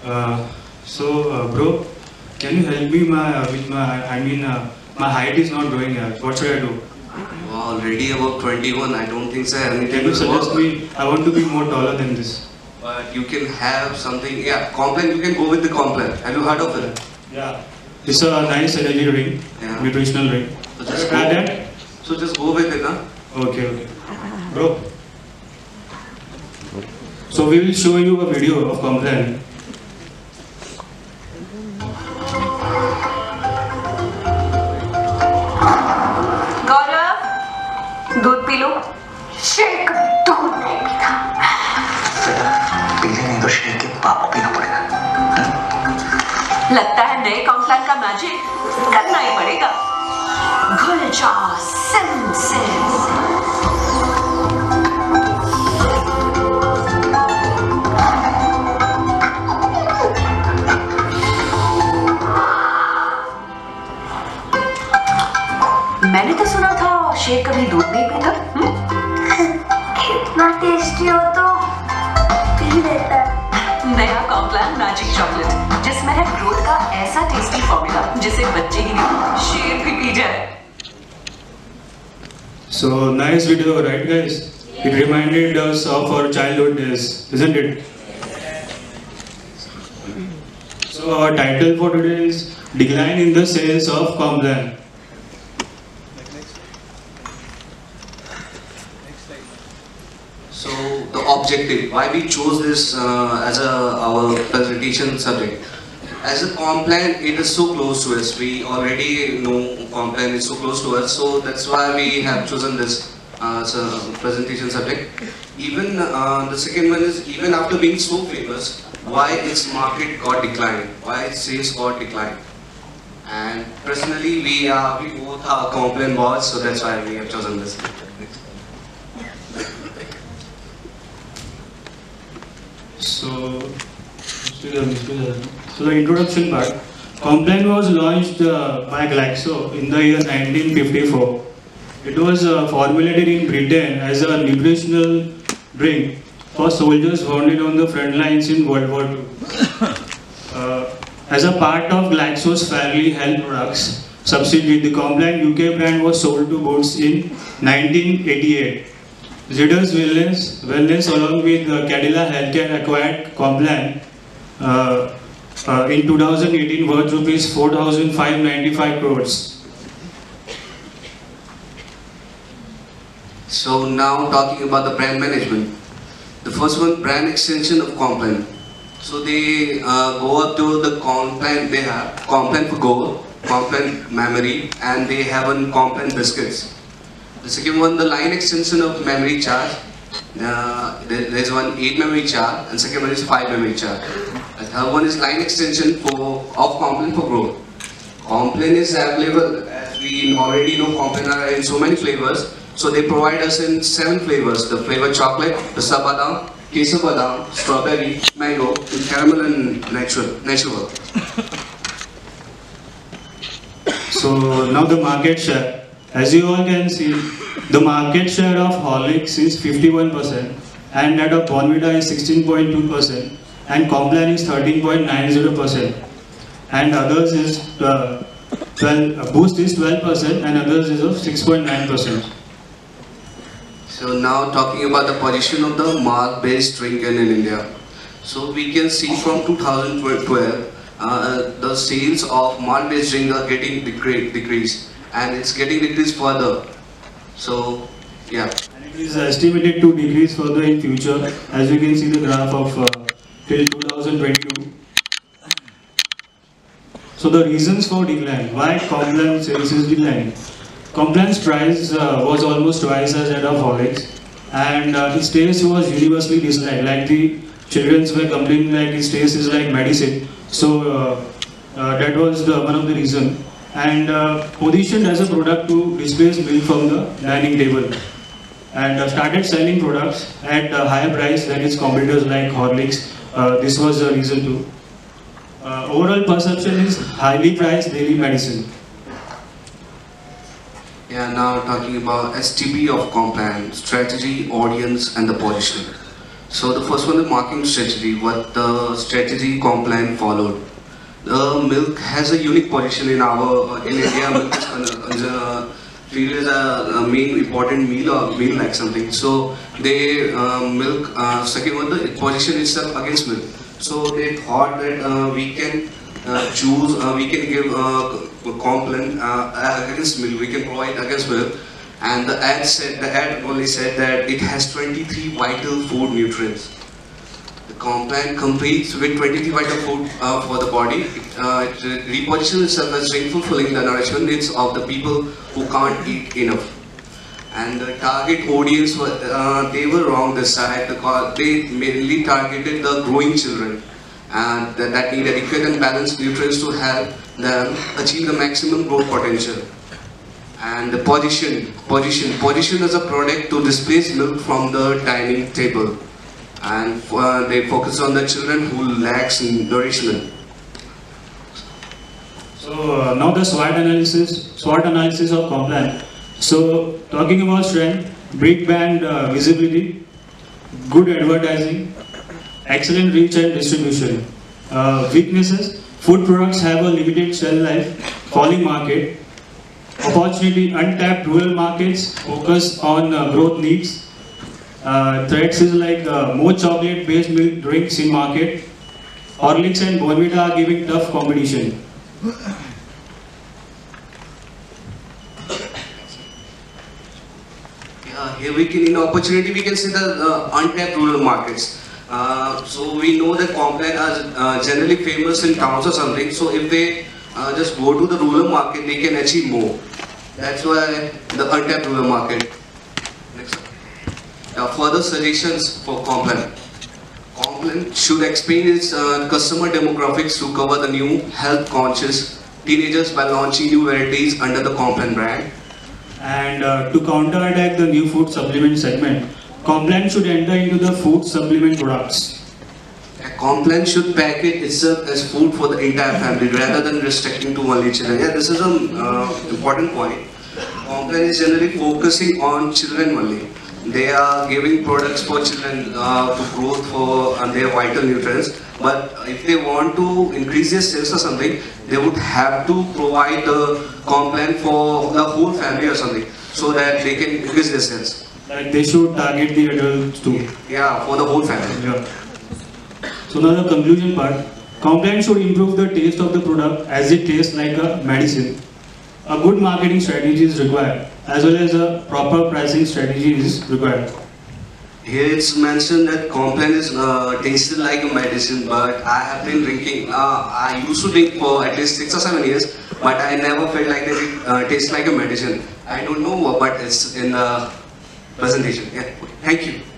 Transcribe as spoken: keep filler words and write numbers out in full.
Uh, so, uh, bro, can you help me my, uh, with my, I mean, uh, my height is not growing here. What should I do? You are already about twenty-one. I don't think so. Can you suggest me? I want to be more taller than this. But you can have something. Yeah, Complan. You can go with the Complan. Have you heard of it? Yeah. It's a nice energy drink, yeah. nutritional drink. So just go, that. So just go with it, huh? Okay, okay. Bro. So we will show you a video of Complan. दूध पी लो। Shake दूध नहीं पीता। पीले नहीं तो shake के पापा पीना पड़ेगा। लगता है नए कॉम्प्लान का मैजिक करना ही पड़ेगा। घुल जा सिम सिम। मैंने तो सुना था शेक कभी दूध नहीं पीता। कितना टेस्टी हो तो पी लेता। नया कॉम्प्लान मैजिक चॉकलेट जिसमें है ग्रोथ का ऐसा टेस्टी फॉर्मूला जिसे बच्चे ही नहीं शेर भी पी जाए। So nice video, right guys? It reminded us of our childhood days, isn't it? So our title for today is Decline in the Sales of Complan. So the objective, why we chose this uh, as a our presentation subject. As a Complan, it is so close to us. We already know Complan is so close to us, so that's why we have chosen this uh, as a presentation subject. Even uh, the second one is, even after being so famous, why its market got declined, why its sales got declined. And personally, we are we both are Complan boys, so that's why we have chosen this. So, so the introduction part. Complan was launched uh, by Glaxo in the year nineteen fifty-four. It was uh, formulated in Britain as a nutritional drink for soldiers wounded on the front lines in World War Two. Uh, as a part of Glaxo's Fairly Health Products subsidiary, the Complan U K brand was sold to Boots in nineteen eighty-eight. Zedder's Wellness, Wellness along with uh, Cadila Healthcare acquired Complan uh, uh, in two thousand eighteen worth rupees four thousand five hundred ninety-five crores. So now talking about the brand management. The first one, brand extension of Complan. So they uh, go up to the Complan, they have Complan for Go, Complan Memory, and they have a Complan Biscuits. The second one, the line extension of memory charge. Uh, there, there's one eight memory charge, and second one is five memory charge. The third one is line extension for of Complan for growth. Complan is available, as we already know, Complan are in so many flavors. So they provide us in seven flavors: the flavor chocolate, the sabadam, kesar badam, strawberry, mango, and caramel and natural. Natural. So now the market share. As you all can see, the market share of Horlicks is fifty-one percent and that of Bonvita is sixteen point two percent and Complan is thirteen point nine zero percent and others is uh, twelve, uh, Boost is twelve percent and others is of six point nine percent. So now talking about the position of the malt-based drink in India. So we can see from two thousand twelve, uh, the sales of malt-based drink are getting decre decreased. And it's getting decreased further. So, yeah. And it is estimated to decrease further in future, as you can see the graph of uh, till two thousand twenty-two. So the reasons for decline, why Complan sales is declining. Complan's price uh, was almost twice as that of Horlicks, and uh, its taste was universally disliked. Like the children were complaining like its taste is like medicine. So uh, uh, that was the, one of the reasons. And uh, positioned as a product to displace milk from the dining table, and uh, started selling products at a higher price than its competitors like Horlicks. Uh, this was the reason too. Uh, overall perception is highly priced daily medicine. Yeah, now talking about S T P of Complan, strategy, audience and the positioning. So the first one, the marketing strategy. What the strategy Complan followed. The milk has a unique position in our uh, in India. Milk is uh, treated as a, a main important meal or meal like something. So they uh, milk. Uh, second one, the position itself against milk. So they thought that uh, we can uh, choose. Uh, we can give uh, Complan uh, against milk. We can provide against milk. And the ad said, the ad only said that it has twenty-three vital food nutrients. The Complan competes with twenty-three vital food uh, for the body. Uh, it repositions itself as drink fulfilling the nourishment needs of the people who can't eat enough. And the target audience, were, uh, they were wrong this side because they mainly targeted the growing children and that, that need adequate and balanced nutrients to help them achieve the maximum growth potential. And the position, position, position as a product to displace milk from the dining table. And uh, they focus on the children who lacks nourishment. So uh, now the SWOT analysis, SWOT analysis of Complan. So talking about strength, big brand uh, visibility, good advertising, excellent reach and distribution. Uh, weaknesses, food products have a limited shelf life, falling market. Opportunity, untapped rural markets, focus on uh, growth needs. Uh, threats is like uh, more chocolate based milk drinks in market. Horlicks and Bonvita are giving tough competition. Yeah, here we can, in opportunity, we can see the uh, untapped rural markets. Uh, so we know that Complan are uh, generally famous in towns or something. So if they uh, just go to the rural market, they can achieve more. That's why the untapped rural market. Next. Uh, further suggestions for Complan. Complan should explain its uh, customer demographics to cover the new health-conscious teenagers by launching new varieties under the Complan brand. And uh, to counterattack the new food supplement segment, Complan should enter into the food supplement products. Complan should package itself as food for the entire family rather than restricting to only children. Yeah, this is an uh, important point. Complan is generally focusing on children only. They are giving products for children uh, to growth for uh, their vital nutrients. But if they want to increase their sales or something, they would have to provide the Complan for the whole family or something, so that they can increase their sales. Like they should target the adults too. Yeah, for the whole family. Yeah. So now the conclusion part. Complan should improve the taste of the product as it tastes like a medicine. A good marketing strategy is required, as well as a proper pricing strategy is required. Here it's mentioned that Complan is uh, tasted like a medicine, but I have been drinking, uh, I used to drink for at least six or seven years, but I never felt like that it uh, tastes like a medicine. I don't know, but it's in the presentation. Yeah. Thank you.